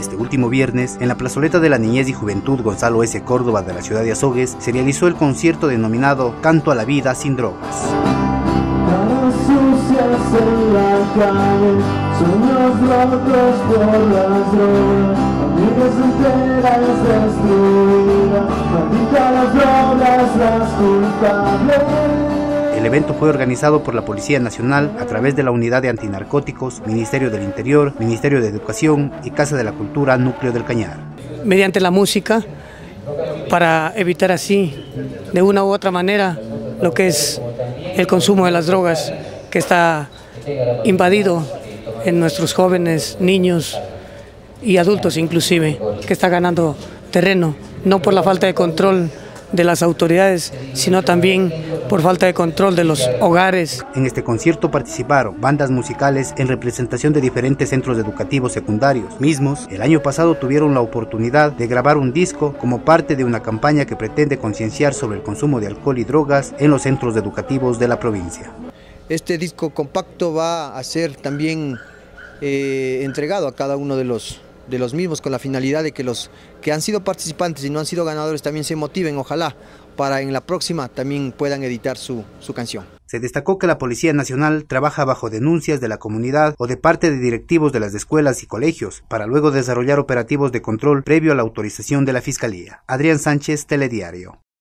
Este último viernes, en la plazoleta de la Niñez y Juventud Gonzalo S. Córdoba de la ciudad de Azogues, se realizó el concierto denominado Canto a la Vida sin Drogas. En la calle, sueños rotos por las drogas, amigos enteras destruidas, maldita las drogas, las culpables. El evento fue organizado por la Policía Nacional a través de la Unidad de Antinarcóticos, Ministerio del Interior, Ministerio de Educación y Casa de la Cultura Núcleo del Cañar. Mediante la música, para evitar así, de una u otra manera, lo que es el consumo de las drogas, que está invadido en nuestros jóvenes, niños y adultos inclusive, que está ganando terreno, no por la falta de control de las autoridades, sino también por falta de control de los hogares. En este concierto participaron bandas musicales en representación de diferentes centros educativos secundarios. Mismos, el año pasado tuvieron la oportunidad de grabar un disco como parte de una campaña que pretende concienciar sobre el consumo de alcohol y drogas en los centros educativos de la provincia. Este disco compacto va a ser también entregado a cada uno de los mismos, con la finalidad de que los que han sido participantes y no han sido ganadores también se motiven, ojalá, para en la próxima también puedan editar su canción. Se destacó que la Policía Nacional trabaja bajo denuncias de la comunidad o de parte de directivos de las escuelas y colegios, para luego desarrollar operativos de control previo a la autorización de la Fiscalía. Adrián Sánchez, Telediario.